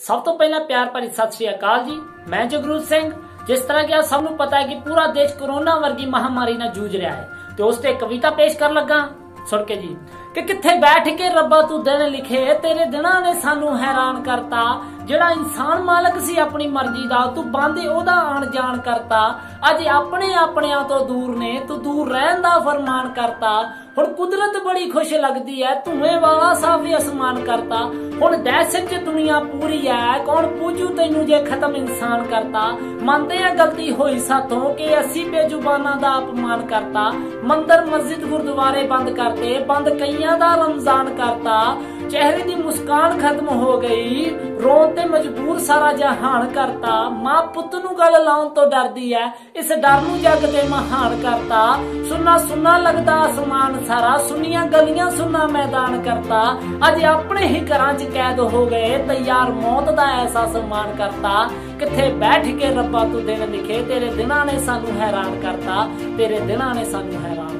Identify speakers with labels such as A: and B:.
A: सब तो पहला प्यार भरी सत श्री अकाल जी। मैं जगरूप सिंह। जिस तरह कि सब नूं पता है कि पूरा देश कोरोना वर्गी महामारी नाल जूझ रहा है, तो उस ते कविता पेश कर लगा। सुन के जी कि किथे बैठ के रब्बा तू दिन लिखे, तेरे दिनां ने सानू हैरान करता। जेड़ा इंसान मालक सी अपनी मर्जी दा, तू बांदे ओदा आण जान करता। अज अपने अपनियां तो दूर ने, तू दूर रहन दा फरमान करता। हुण कुदरत बड़ी खुश लगदी है, धुएं वाला साफे आसमान करता। हुण दहशत च दुनिया पूरी है, कौन पूजू तैनू जे खत्म इंसान करता। मनदे आ गलती होई साथों कि असी बेजुबाना दा अपमान करता। मंदिर मस्जिद गुरुद्वारे बंद करते, बंद कईयां दा रमजान करता। चेहरे दी मुस्कान खत्म हो गई, रोन ते मजबूर सारा जहान करता। मां पुत नू गल लाउण तो डरदी है, इस डर नू जग ते महान करता। सुन्ना सुन्ना लगदा आसमान सारा, सुनिया गलियां सुन्ना मैदान करता। अज अपने ही घरां च कैद हो गए, तैयार मौत दा ऐसा सम्मान करता। किथे बैठ के रब्बा तू दिन लिखे, तेरे दिनां ने सानू हैरान करता। तेरे दिनां ने सानू हैरान